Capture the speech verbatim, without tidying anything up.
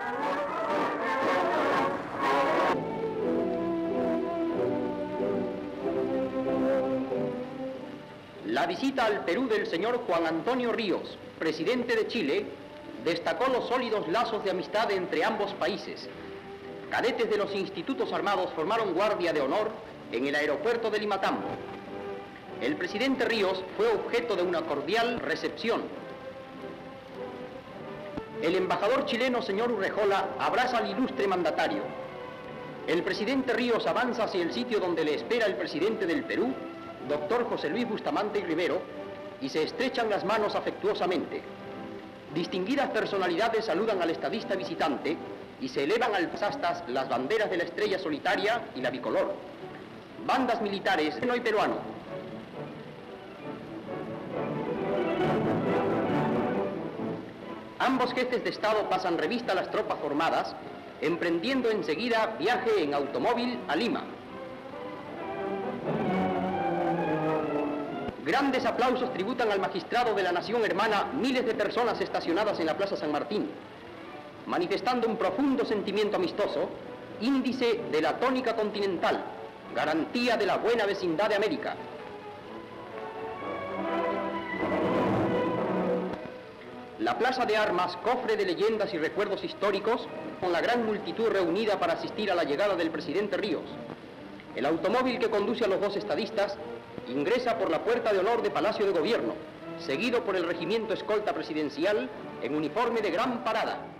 La visita al Perú del señor Juan Antonio Ríos, presidente de Chile, destacó los sólidos lazos de amistad entre ambos países. Cadetes de los institutos armados formaron guardia de honor en el aeropuerto de Limatambo. El presidente Ríos fue objeto de una cordial recepción. El embajador chileno, señor Urrejola, abraza al ilustre mandatario. El presidente Ríos avanza hacia el sitio donde le espera el presidente del Perú, doctor José Luis Bustamante y Rivero, y se estrechan las manos afectuosamente. Distinguidas personalidades saludan al estadista visitante y se elevan al astas las banderas de la estrella solitaria y la bicolor. Bandas militares chileno y peruano. Ambos jefes de Estado pasan revista a las tropas formadas, emprendiendo enseguida viaje en automóvil a Lima. Grandes aplausos tributan al magistrado de la nación hermana miles de personas estacionadas en la Plaza San Martín, manifestando un profundo sentimiento amistoso, índice de la tónica continental, garantía de la buena vecindad de América. La Plaza de Armas, cofre de leyendas y recuerdos históricos, con la gran multitud reunida para asistir a la llegada del presidente Ríos. El automóvil que conduce a los dos estadistas ingresa por la puerta de honor de Palacio de Gobierno, seguido por el regimiento escolta presidencial en uniforme de gran parada.